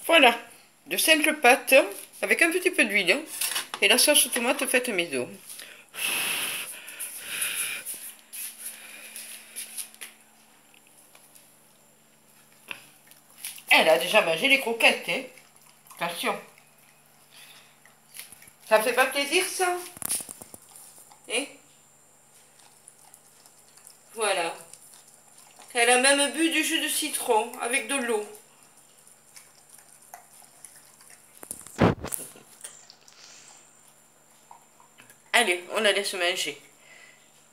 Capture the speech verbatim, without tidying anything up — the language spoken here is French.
Voilà, de simples pâtes avec un petit peu d'huile et la sauce tomate faite maison. Elle a déjà mangé les croquettes, hein. Attention. Ça fait pas plaisir, ça? Hein? Voilà. Elle a même bu du jus de citron avec de l'eau. Allez, on la laisse manger.